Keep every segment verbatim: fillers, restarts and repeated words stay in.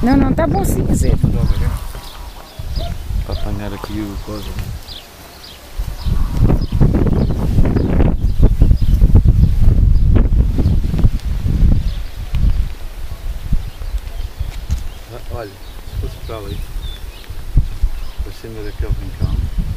Não, não, está bom sim, Zé. Para apanhar aqui o coisa. Olha, se fosse para ali, para cima daquele rincão.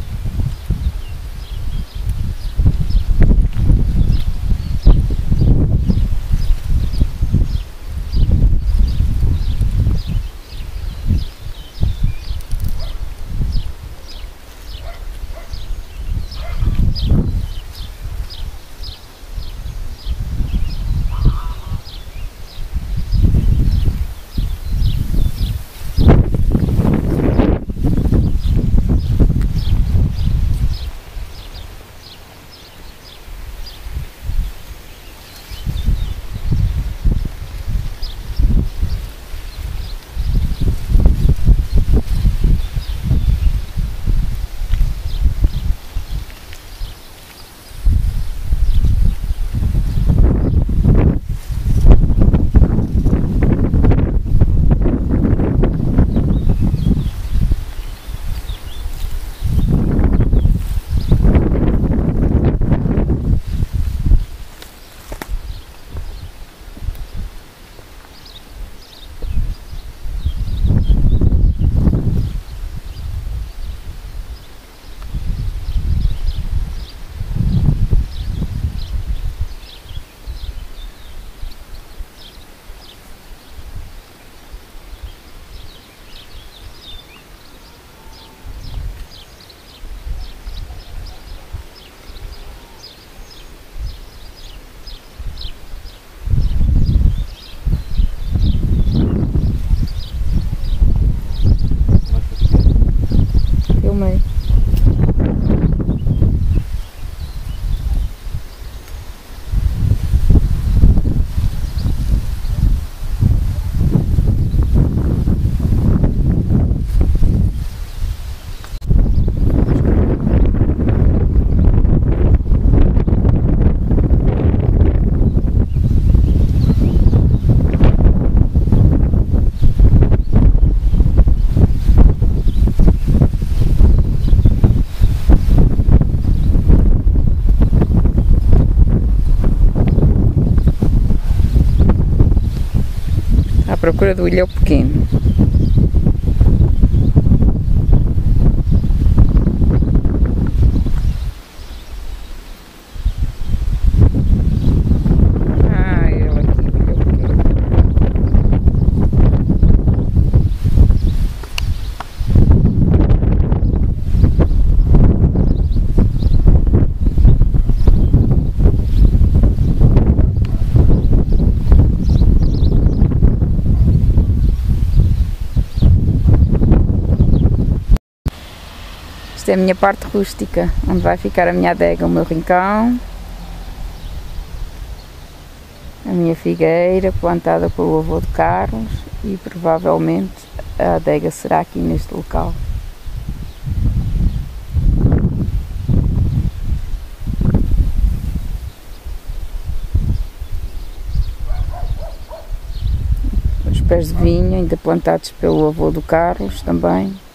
Filmei. À procura do ilhéu pequeno. Ah, ele aqui, o ilhéu pequeno. Esta é a minha parte rústica, onde vai ficar a minha adega, o meu rincão, a minha figueira plantada pelo avô de Carlos e provavelmente a adega será aqui neste local. Os pés de vinho ainda plantados pelo avô do Carlos também.